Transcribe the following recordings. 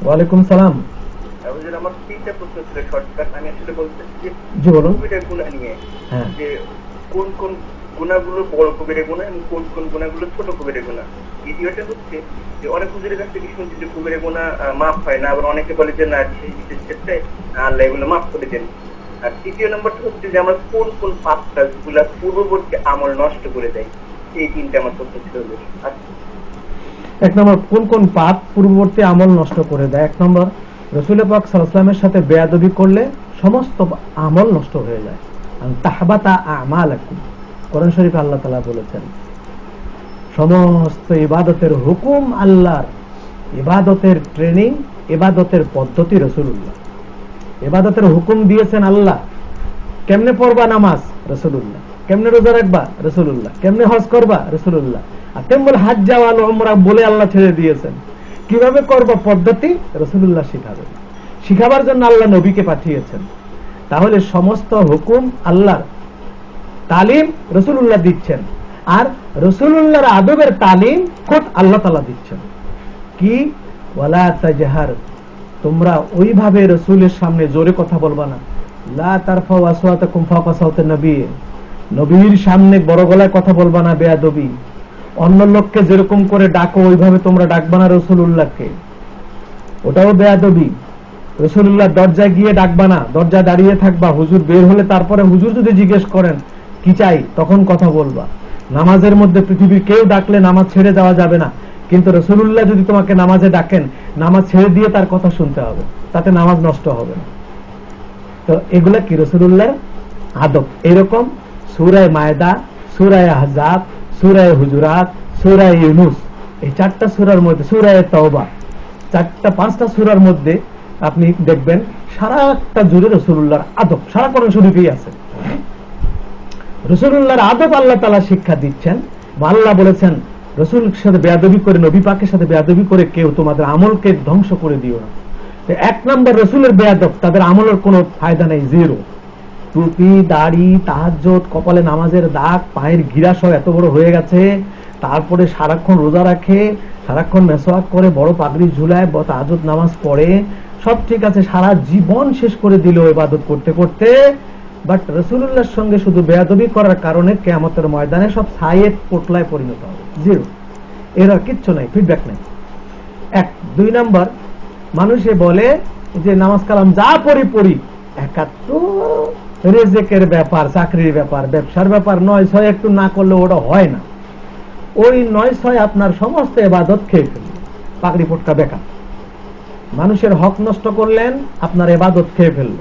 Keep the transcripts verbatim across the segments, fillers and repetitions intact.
ওয়ালাইকুম সালাম। আমার তিনটা প্রশ্ন ছিল শর্টকাট। আমি আসলে বলতে চাচ্ছি জি বলুন। কবিরা গুনাহ নিয়ে, হ্যাঁ, যে কোন কোন গুনাহগুলো বড় কবিরা গুনাহ এবং কোন কোন গুনাহগুলো ছোট কবিরা গুনাহ। দ্বিতীয়টা হচ্ছে যে অনেক হুজুরের কাছ থেকে শুনছি যে কবিরা গুনাহ মাফ হয় না, আবার অনেকে বলে যে না সেই বিশেষ ক্ষেত্রে আল্লাহ এগুলো মাফ করে দেন। আর তৃতীয় নম্বরটা হচ্ছে যে আমার কোন কোন পাপ কাজগুলা পূর্ববর্তী আমল নষ্ট করে দেয়। এই তিনটা আমার প্রশ্ন ছিল। এক নম্বর কোন কোন পাপ পূর্ববর্তী আমল নষ্ট করে দেয়। এক নম্বর রাসূল পাক সাল্লাল্লাহু আলাইহি ওয়াসাল্লামের সাথে বেয়াদবি করলে সমস্ত আমল নষ্ট হয়ে যায়। তাহবাতা আমালাকুম, কোরআন শরীফে আল্লাহ তাআলা বলেছেন সমস্ত ইবাদতের হুকুম আল্লাহর, ইবাদতের ট্রেনিং, ইবাদতের পদ্ধতি রাসূলুল্লাহ। ইবাদতের হুকুম দিয়েছেন আল্লাহ। কেমনে পড়বা নামাজ রাসূলুল্লাহ, কেমনে রোজা রাখবা রাসূলুল্লাহ, কেমনে হজ করবা রাসূলুল্লাহ, আর তেমন হাজ্জ ওয়াল উমরা বলে আল্লাহ ছেড়ে দিয়েছেন। কিভাবে করবা পদ্ধতি রাসূলুল্লাহ শিখাবেন। শিখাবার জন্য আল্লাহ নবীকে পাঠিয়েছেন। তাহলে সমস্ত হুকুম আল্লাহর, তালিম রাসূলুল্লাহ দিচ্ছেন, আর রাসূলুল্লাহর আদবের তালিম খোদ আল্লাহ তাআলা দিচ্ছেন। কি ওয়ালা তাজহার, তোমরা ওইভাবে রাসূলের সামনে জোরে কথা বলবা না। লা তারফাউ আসওয়াতাকুম ফাওকা সাওতিন নবী, নবীর সামনে বড় গলায় কথা বলবা না, বেয়াদবি। অন্য লোককে যেরকম করে ডাকো ওইভাবে তোমরা ডাকবা না রাসূলুল্লাহকে, ওটাও বেয়াদবি। রাসূলুল্লাহ দরজায় গিয়ে ডাকবা না, দরজায় দাঁড়িয়ে থাকবা। হুজুর বের হলে তারপরে হুজুর যদি জিজ্ঞেস করেন কি চাই তখন কথা বলবা। নামাজের মধ্যে পৃথিবীর কেউ ডাকলে নামাজ ছেড়ে যাওয়া যাবে না, কিন্তু রাসূলুল্লাহ যদি তোমাকে নামাজে ডাকেন নামাজ ছেড়ে দিয়ে তার কথা শুনতে হবে, তাতে নামাজ নষ্ট হবে না। তো এগুলা কি রাসূলুল্লাহর আদব। এরকম সূরা মায়দা, সূরা আহজাব, সূরা হুজুরাত, সূরা ইউনূস, এই চারটা সূরার মধ্যে, সূরা তাওবা, চারটা পাঁচটা সূরার মধ্যে আপনি দেখবেন সারাটা জুড়ে রাসূলুল্লাহর আদব, সারা কোরআন শরীফেই আছে। রাসূলুল্লাহর আদব আল্লাহ তাআলা শিক্ষা দিচ্ছেন। আল্লাহ বলেছেন রাসূলের সাথে বেয়াদবি করে, নবী পাকের সাথে বেয়াদবি করে কেউ তোমাদের আমলকে ধ্বংস করে দিও না। এক নম্বর রাসূলের বেয়াদব, তাদের আমলের কোনো ফায়দা নেই, জিরো। টুপি, দাড়ি, তাহাজ্জুদ, কপালে নামাজের দাগ, পায়ের গিরা সব এত বড় হয়ে গেছে, তারপরে সারাক্ষণ রোজা রাখে, সারাক্ষণ মেসওয়াক করে, বড় পাগড়ি ঝুলায়, তাহাজ্জুদ নামাজ পড়ে, সব ঠিক আছে, সারা জীবন শেষ করে দিল ইবাদত করতে করতে। বাট রাসূলুল্লাহর সঙ্গে শুধু বেয়াদবি করার কারণে কিয়ামতের ময়দানে সব ছায়ে পোটলায় পরিণত হবে, জিরো। এর আর কিচ্ছু নাই, ফিডব্যাক নাই। এক। দুই নাম্বার, মানুষে বলে যে নামাজ কালাম যা পড়ি পড়ি, একাত্তর রিজিকের ব্যাপার, চাকরির ব্যাপার, ব্যবসার ব্যাপার, নয় ছয় একটু না করলে ওটা হয় না। ওই নয় ছয় আপনার সমস্ত ইবাদত খেয়ে ফেলবে, পাগড়ি পটকা বেকার। মানুষের হক নষ্ট করলেন, আপনার ইবাদত খেয়ে ফেললো।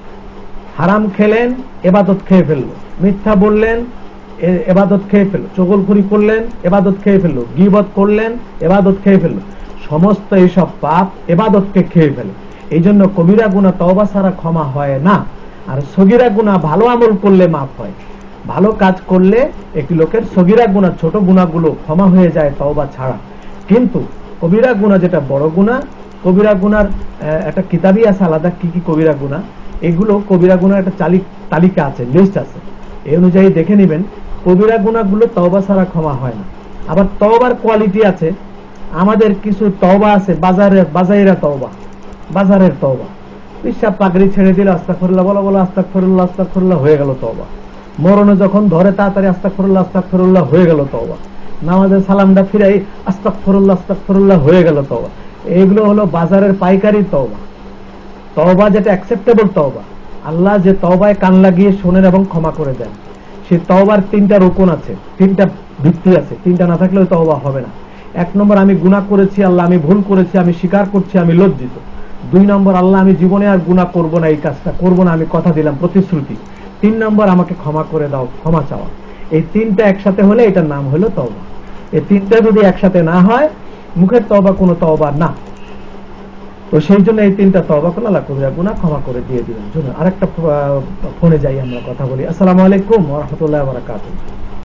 হারাম খেলেন, ইবাদত খেয়ে ফেললো। মিথ্যা বললেন, ইবাদত খেয়ে ফেললো। চগলখুরি করলেন, ইবাদত খেয়ে ফেললো। গীবত করলেন, ইবাদত খেয়ে ফেললো। সমস্ত এইসব পাপ ইবাদতকে খেয়ে ফেলে। এই জন্য কবিরা গুনাহ তওবা ছাড়া ক্ষমা হয় না, আর সগীরা গুনাহ ভালো আমল করলে মাফ হয়। ভালো কাজ করলে একটি লোকের সগীরা গুনাহ, ছোট গুনাহগুলো ক্ষমা হয়ে যায় তওবা ছাড়া। কিন্তু কবিরা গুনাহ যেটা বড় গুনাহ, কবিরা গুনার একটা কিতাবই আছে আলাদা, কি কি কবিরা গুনাহ, এগুলো কবিরা গুনার একটা তালিকা আছে, লিস্ট আছে। এই অনুযায়ী দেখে নেবেন কবিরা গুনাহগুলো তওবা ছাড়া ক্ষমা হয় না। আবার তওবার কোয়ালিটি আছে। আমাদের কিছু তওবা আছে বাজারের, বাজাইরা তওবা, বাজারের তওবা। পিশাব পাগড়ি ছেড়ে দিলে আস্তাগফিরুল্লাহ বলা বলা, আস্তাগফিরুল্লাহ আস্তাগফিরুল্লাহ হয়ে গেল তওবা। মরণে যখন ধরে তাড়াতাড়ি আস্তাগফিরুল্লাহ আস্তাগফিরুল্লাহ হয়ে গেল তওবা। নামাজের সালামটা ফিরাই আস্তাগফিরুল্লাহ আস্তাগফিরুল্লাহ হয়ে গেল তওবা। এগুলো হলো বাজারের পাইকারি তওবা। তওবা যেটা অ্যাকসেপ্টেবল তওবা, আল্লাহ যে তওবায় কান লাগিয়ে শোনেন এবং ক্ষমা করে দেন, সেই তওবার তিনটা রুকন আছে, তিনটা ভিত্তি আছে। তিনটা না থাকলে ওই তওবা হবে না। এক নম্বর, আমি গুনাহ করেছি আল্লাহ, আমি ভুল করেছি, আমি স্বীকার করছি, আমি লজ্জিত। দুই নম্বর, আল্লাহ আমি জীবনে আর গুনাহ করব না, এই কাজটা করব না, আমি কথা দিলাম, প্রতিশ্রুতি। তিন নম্বর, আমাকে ক্ষমা করে দাও, ক্ষমা চাওয়া। এই তিনটা একসাথে হলে এটার নাম হলো তওবা। এই তিনটা যদি একসাথে না হয়, মুখের তওবা কোনো তওবা না। তো সেই জন্য এই তিনটা তওবা করলে আল্লাহ কবিরা গুনাহ ক্ষমা করে দিয়ে দিবেন। আরেকটা ফোনে যাই, আমরা কথা বলি। আসসালামু আলাইকুম ওয়া রাহমাতুল্লাহি ওয়া বারাকাতুহু।